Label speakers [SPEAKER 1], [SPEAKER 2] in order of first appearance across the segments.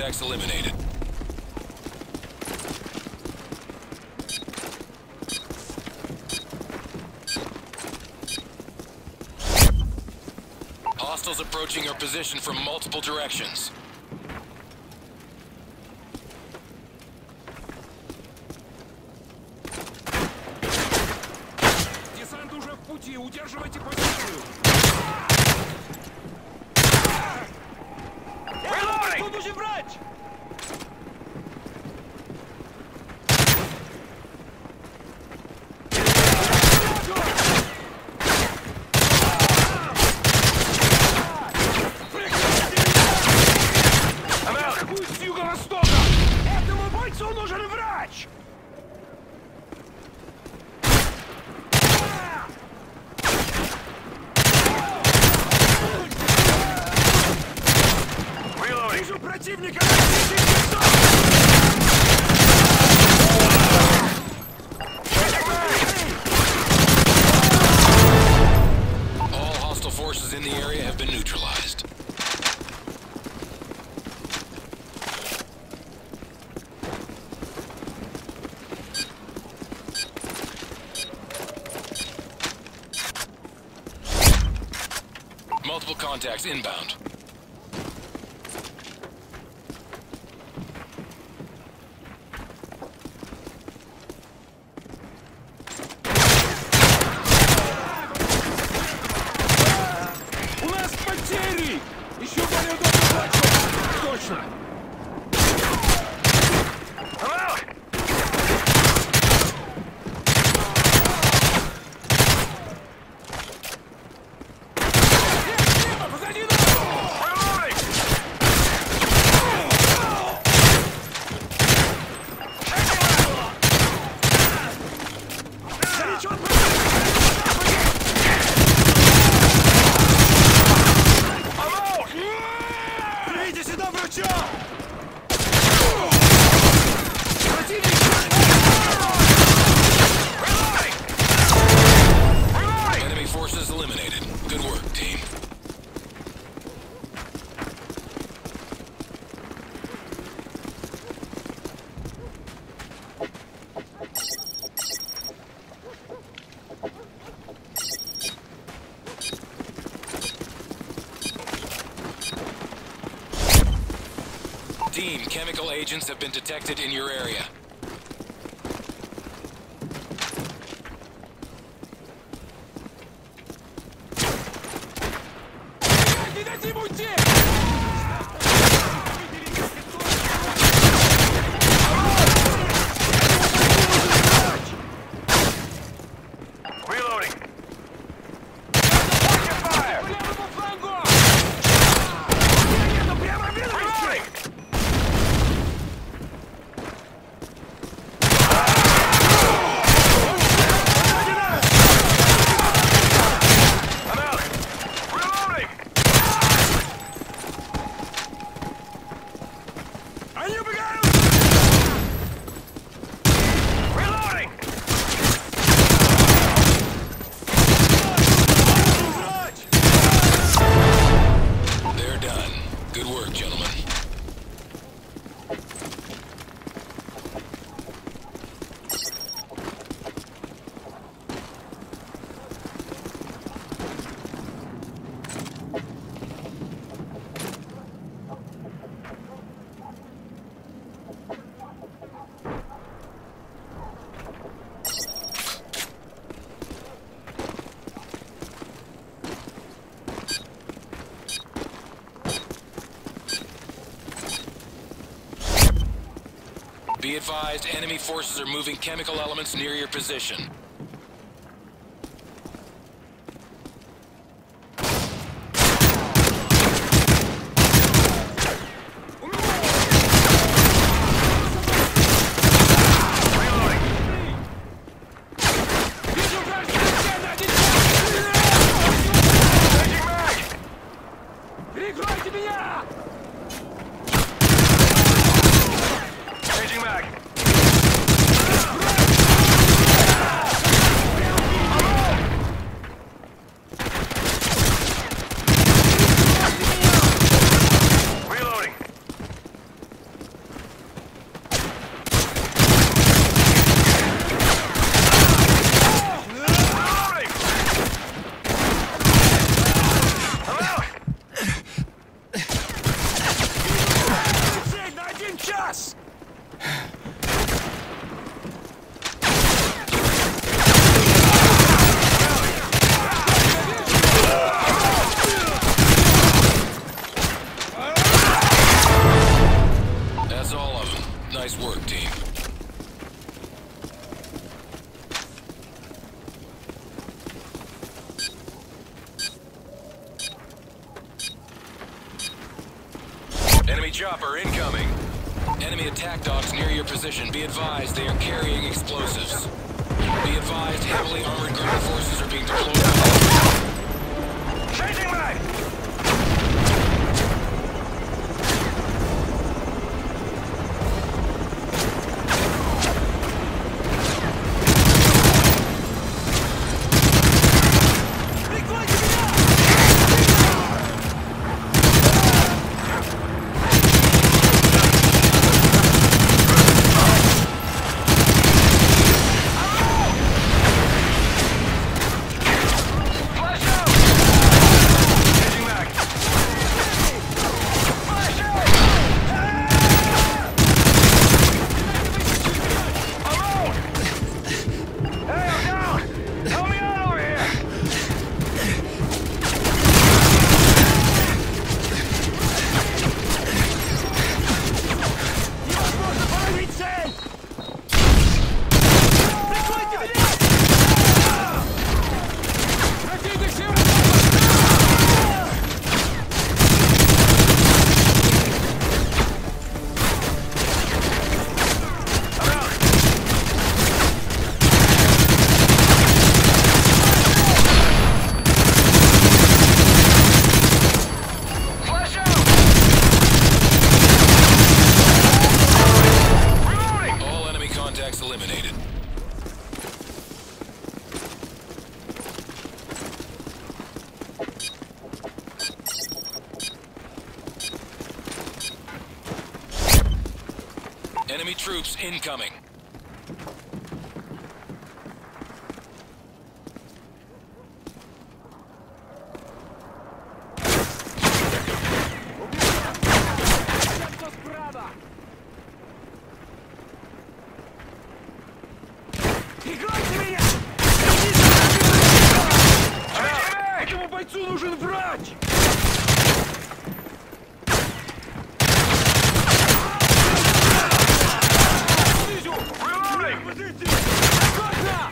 [SPEAKER 1] contacts eliminated. Hostiles approaching our position from multiple directions.
[SPEAKER 2] Десант уже в пути, удерживайте позицию. Reloading! Тут уже врач! С юго-востока! Этому бойцу нужен врач! Вижу противника!
[SPEAKER 1] All hostile forces in the area have been neutralized. Multiple contacts inbound.
[SPEAKER 2] У нас потери! Еще более удобный плачок! Точно! Позади нас! Горячо! Видите сюда врача! Противник!
[SPEAKER 1] Enemy forces eliminated. Good work, team. Team, chemical agents have been detected in your area.
[SPEAKER 2] Не дадим уйти!
[SPEAKER 3] Reloading.
[SPEAKER 2] По левому флангу! Еду прямо в виду! Они убегают!
[SPEAKER 3] Reloading.
[SPEAKER 2] Врач!
[SPEAKER 1] They're done. Good work, gentlemen. Be advised, enemy forces are moving chemical elements near your position.
[SPEAKER 2] Вижу вражеские стены! Один! Прикройте меня!
[SPEAKER 3] Changing mag.
[SPEAKER 1] chopper incoming. Enemy attack dogs near your position. Be advised, they are carrying explosives. Be advised, heavily armored ground forces are being deployed.
[SPEAKER 2] Changing mag!
[SPEAKER 1] Eliminated. Enemy troops incoming.
[SPEAKER 2] Прикройте меня! Этому бойцу нужен врач! Вижу! Позиции! Аккуратно!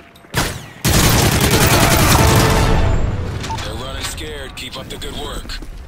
[SPEAKER 1] Keep up the good work.